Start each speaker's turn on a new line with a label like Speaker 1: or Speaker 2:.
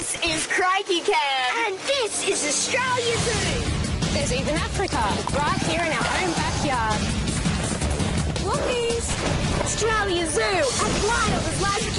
Speaker 1: This is Crikey Camp. And this is Australia Zoo.
Speaker 2: There's even Africa, right here in our own backyard.
Speaker 1: Lookies. Australia Zoo. A wild as life.